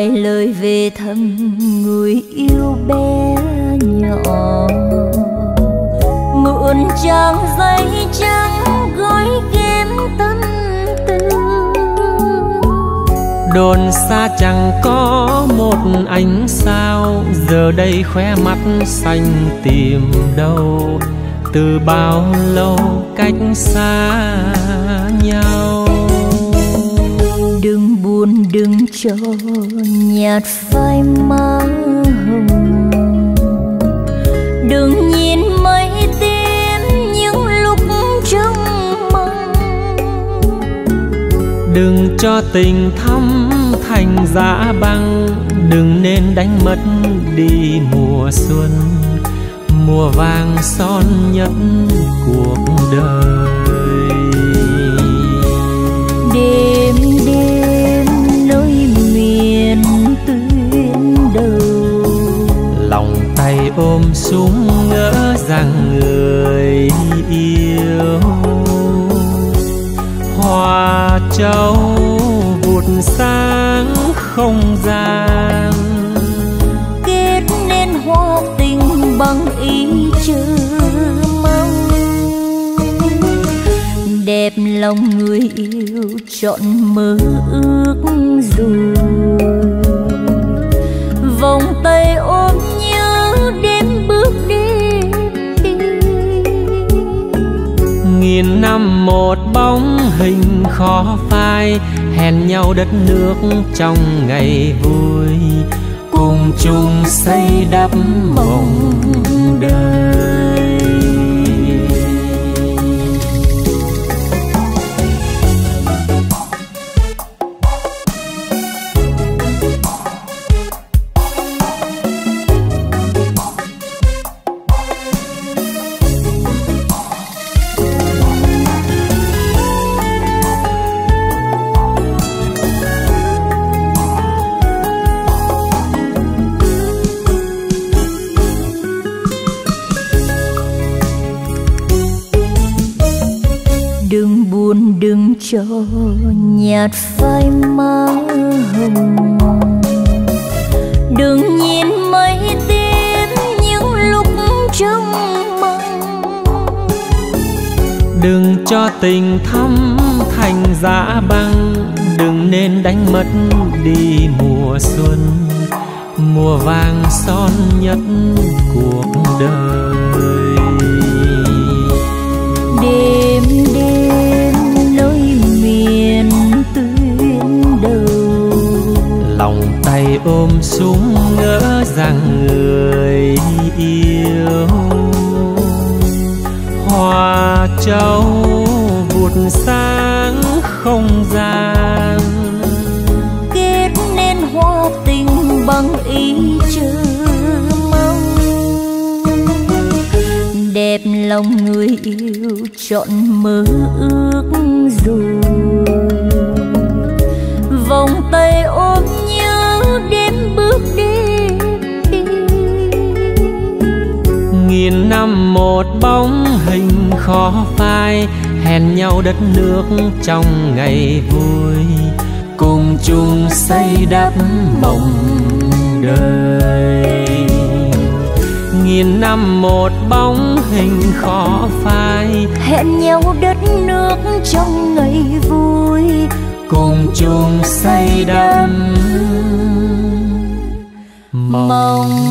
vài lời về thăm người yêu bé nhỏ, mượn trang giấy trắng gói ghém tâm tư. Đồn xa chẳng có một ánh sao, giờ đây khóe mắt xanh tìm đâu, từ bao lâu cách xa nhau. Đừng buồn đừng cho nhạt phai má hồng, đừng nhìn mây tím những lúc trong mong. Đừng cho tình thắm thành dã băng, đừng nên đánh mất đi mùa xuân, mùa vàng son nhất cuộc đời. Đêm đêm nơi miền tuyến đầu, lòng tay ôm súng ngỡ rằng người yêu. Hoa châu vụt sáng không gian, kết nên hoa tình bằng ý chờ mong. Đẹp lòng người yêu chọn mơ ước rồi, vòng tay ôm nhớ đêm bước đêm đi. Nghìn năm một bóng hình khó phai, hẹn nhau đất nước trong ngày vui, cùng chung xây đắp mộng đời. Đừng buồn đừng cho nhạt phai má hồng, đừng nhìn mây tím những lúc trong mong. Đừng cho tình thắm thành dã băng, đừng nên đánh mất đi mùa xuân, mùa vàng son nhất cuộc đời. Đêm đêm nơi miền tuyến đầu, lòng tay ôm súng ngỡ rằng người yêu. Hoa châu vụt sáng không gian, kết nên hoa tình bằng ý chờ mong. Đẹp lòng người yêu chọn mơ ước rồi, vòng tay ôm nhớ đêm bước đêm đi. Nghìn năm một bóng hình khó phai, hẹn nhau đất nước trong ngày vui, cùng chung xây đắp mộng đời. Nghìn năm một bóng hình khó phai, hẹn nhau đất nước trong ngày vui, cùng chung xây đắp mộng